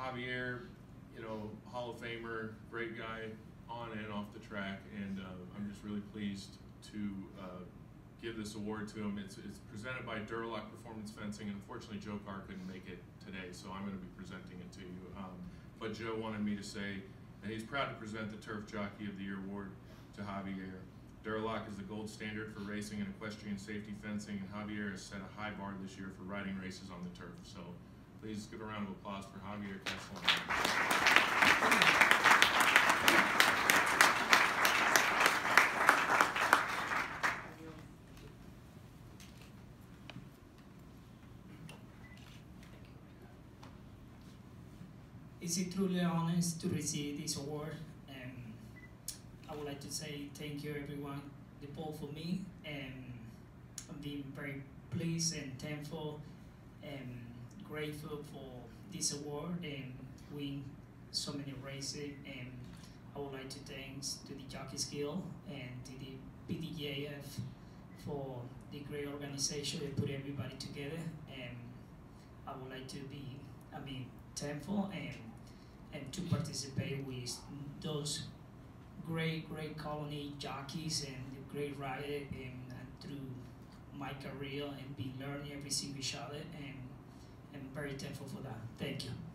Javier, you know, Hall of Famer, great guy on and off the track, and I'm just really pleased to give this award to him. It's presented by Duralock Performance Fencing, and unfortunately Joe Carr couldn't make it today, so I'm going to be presenting it to you. But Joe wanted me to say that he's proud to present the Turf Jockey of the Year award to Javier. Duralock is the gold standard for racing and equestrian safety fencing, and Javier has set a high bar this year for riding races on the turf. So please give a round of applause for Javier Castellano. It's a truly honor to receive this award. I would like to say thank you everyone that voted for me. I'm being very pleased and thankful and grateful for this award and win so many races. And I would like to thank to the Jockeys Guild and to the PDJF for the great organization that put everybody together. And I would like to be, thankful and to participate with those great colony jockeys and the great rider, and through my career and be learning every single shot, and I'm very thankful for that. Thank you.